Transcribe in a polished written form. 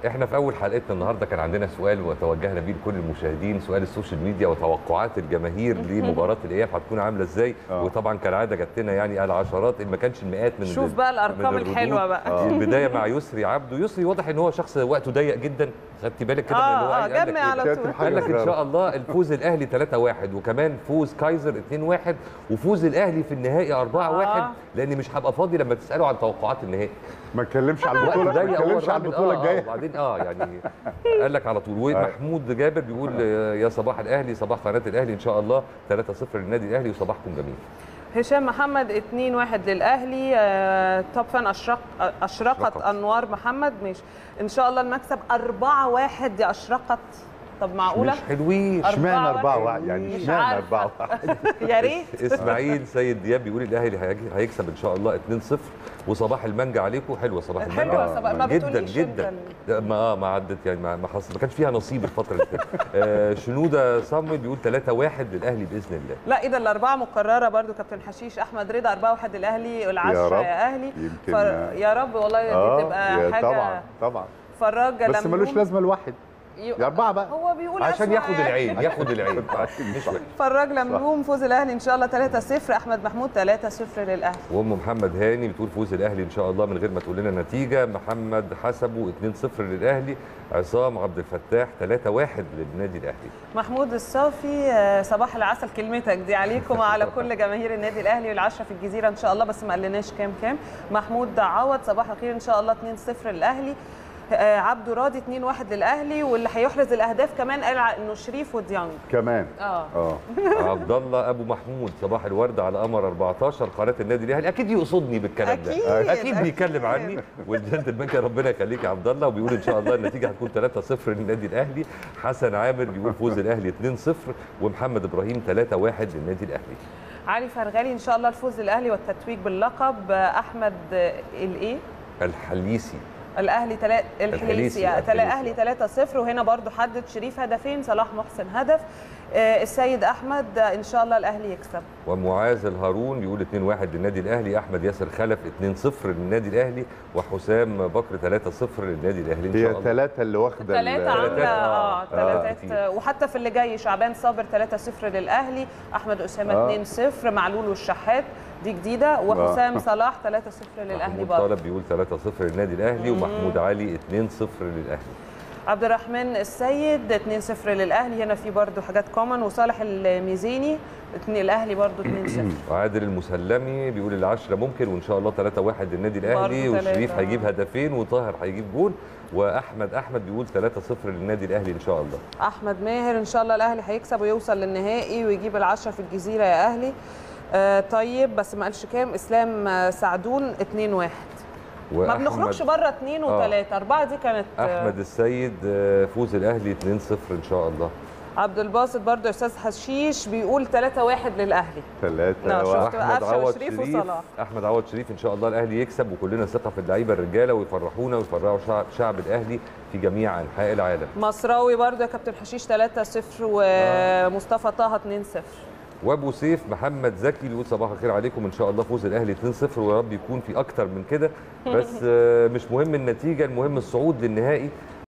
احنا في اول حلقتنا النهارده كان عندنا سؤال وتوجهنا بيه لكل المشاهدين، سؤال السوشيال ميديا وتوقعات الجماهير لمباراه الاياب هتكون عامله ازاي. وطبعا كالعاده جات لنا يعني العشرات ان ما كانش المئات من شوف بقى الارقام الحلوه بقى. البدايه مع يسري عبده. يسري واضح ان هو شخص وقته ضيق جدا، خدتي بالك كده من اللي هو جمع على طول. قال لك ان شاء الله الفوز الاهلي 3-1 وكمان فوز كايزر 2-1 وفوز الاهلي في النهائي 4-1 لاني مش هبقى فاضي لما تسالوا عن توقعات النهائي. ما اتكلمش على البطوله، ما اتكلمش على البطوله الجايه. وبعدين يعني قال لك على طول. ومحمود جابر بيقول يا صباح الاهلي، صباح قناه الاهلي ان شاء الله 3-0 للنادي الاهلي وصباحكم جميل. هشام محمد 2-1 للاهلي. توب فان اشرقت انوار محمد. ماشي ان شاء الله المكسب 4-1 دي اشرقت. طب معقوله مش حلوين؟ اشمعنى 4-1 يعني؟ اشمعنى 4-1 يا ريت. اسماعيل سيد دياب بيقول الاهلي هيكسب ان شاء الله 2-0 وصباح المانجا عليكم. حلوه صباح المانجا. حلوه ما جدا جدا. ما عدت يعني ما كانش فيها نصيب الفتره اللي فاتت. شنوده صمد بيقول 3-1 للاهلي باذن الله. لا اذا الاربعه مكرره برضو. كابتن حشيش احمد رضا 4-1 للاهلي والعشره يا اهلي. يا رب والله دي تبقى حاجه. طبعا فراج بس ملوش لازمه الواحد يا 4 بقى هو بيقول عشان ياخد العين مش فراج لملوم فوز الاهلي ان شاء الله 3-0. احمد محمود 3-0 للاهلي. وام محمد هاني بتقول فوز الاهلي ان شاء الله من غير ما تقول لنا نتيجه. محمد حسبه 2-0 للاهلي. عصام عبد الفتاح 3-1 للنادي الاهلي. محمود الصافي صباح العسل، كلمتك دي عليكم وعلى كل جماهير النادي الاهلي والعشره في الجزيره ان شاء الله، بس ما قالناش كام. محمود عوض صباح الخير ان شاء الله 2-0 للاهلي. عبده راضي 2-1 للاهلي، واللي هيحرز الاهداف كمان قال انه شريف وديانج كمان. عبد الله ابو محمود صباح الورد على قمر 14 قناه النادي الاهلي. اكيد يقصدني بالكلام ده، اكيد بيتكلم عني. والجنتلمان ربنا يخليك يا عبد الله. وبيقول ان شاء الله النتيجه هتكون 3-0 للنادي الاهلي. حسن عامر بيقول فوز الاهلي 2-0 ومحمد ابراهيم 3-1 للنادي الاهلي. علي فرغالي ان شاء الله الفوز للاهلي والتتويج باللقب. احمد الحليسي الحليسي الاهلي 3-0 وهنا برضو حدد شريف هدفين، صلاح محسن هدف. السيد احمد ان شاء الله الاهلي يكسب. ومعاذ الهارون بيقول 2-1 للنادي الاهلي. احمد ياسر خلف 2-0 للنادي الاهلي وحسام بكر 3-0 للنادي الاهلي ان شاء الله. هي 3 اللي واخده 3 عامله 3 وحتى في اللي جاي شعبان صابر 3-0 للاهلي. احمد اسامه 2-0. معلول والشحات دي جديده. وحسام صلاح 3-0 للاهلي برضه. طالب بيقول 3-0 للنادي الاهلي. ومحمود علي 2-0 للاهلي. عبد الرحمن السيد 2-0 للاهلي. هنا في برضو حاجات كومن. وصالح الميزيني الاهلي برضو 2-0. وعادل المسلمي بيقول العشرة ممكن وان شاء الله 3-1 للنادي الاهلي. وشريف هيجيب هدفين وطاهر هيجيب جول. واحمد بيقول 3-0 للنادي الاهلي ان شاء الله. احمد ماهر ان شاء الله الاهلي هيكسب ويوصل للنهائي ويجيب العشرة في الجزيره يا اهلي. طيب بس ما قالش كام. اسلام سعدون 2-1. ما بنخرجش بره 2 و3 4 دي كانت. احمد السيد فوز الاهلي 2-0 ان شاء الله. عبد الباسط برضه استاذ حشيش بيقول 3-1 للاهلي. 3-1 احمد عوض شريف ان شاء الله الاهلي يكسب وكلنا ثقه في اللعيبه الرجاله ويفرحونا ويفرحوا شعب الاهلي في جميع انحاء العالم. مصراوي برضه يا كابتن حشيش 3-0 ومصطفى طه 2-0. وابو سيف محمد زكي بيقول صباح الخير عليكم ان شاء الله فوز الاهلي 2-0 ويا رب يكون في اكتر من كده، بس مش مهم النتيجه، المهم الصعود للنهائي.